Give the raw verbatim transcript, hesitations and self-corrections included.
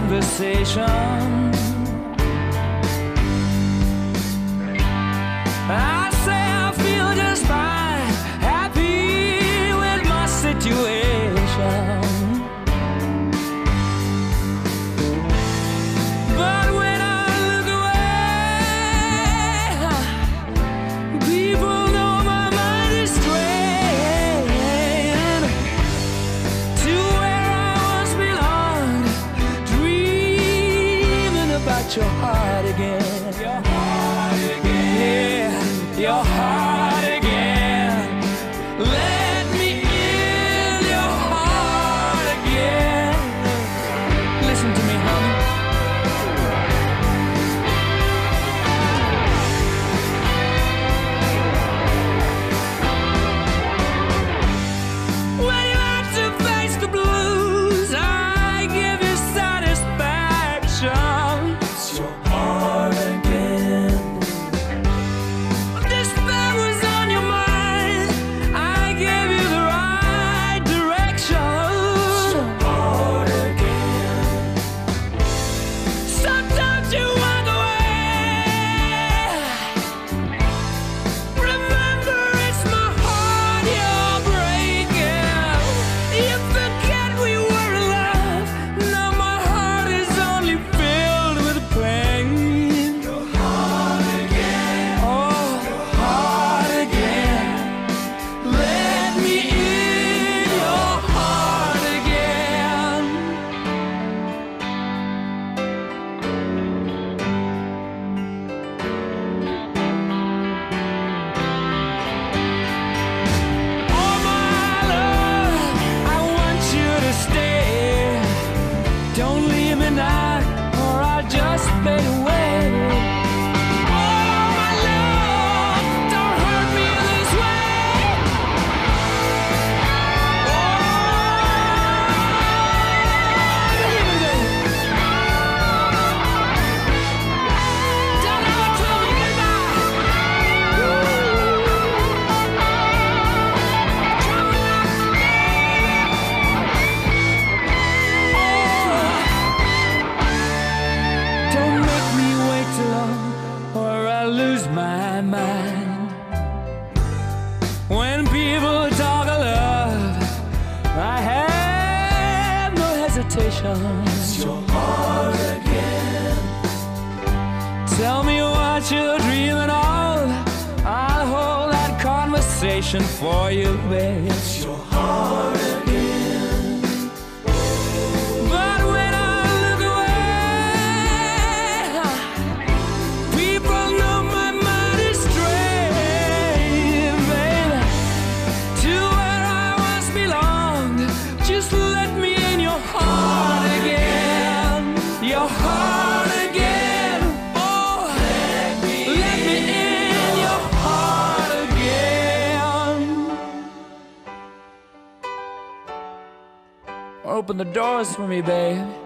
conversation. I say I feel just fine, happy with my situation. But when I look away, people know my mind is straying to where I once belonged, dreaming about your heart again. Your heart again. Yeah, your heart again. Let me in your heart again. Listen to me, honey. When you have to face the blues, I give you satisfaction. It's your heart again. Despair was on your mind, I gave you the right direction. It's your heart again. Sometimes you walk away. Remember, it's my heart you're breaking. You forget we were in love. Now my heart is only filled with pain. Your heart again. Oh, your heart again. Let me in your heart again. Oh, my love, I want you to stay. Don't leave me now, or I'll just fade away. Oh, my love, don't hurt me this way. Oh, don't ever tell me goodbye. Don't make me wait too long, or I'll lose my mind. When people talk of love, I have no hesitation. It's your heart again. Tell me what you're dreaming of, I'll hold that conversation for you, babe. It's your heart again. But when I look away, people know my mind is straying, baby, to where I once belonged. Just let me in your heart again. Your heart again. Oh, let me in your heart again. Open the doors for me, babe.